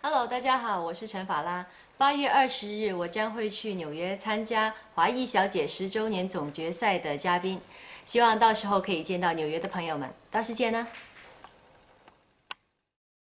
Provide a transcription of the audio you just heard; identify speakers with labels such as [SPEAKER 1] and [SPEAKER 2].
[SPEAKER 1] Hello，大家好，我是陈法拉。8月20日，我将会去纽约参加华裔小姐10周年总决赛的嘉宾，希望到时候可以见到纽约的朋友们。到时见呢。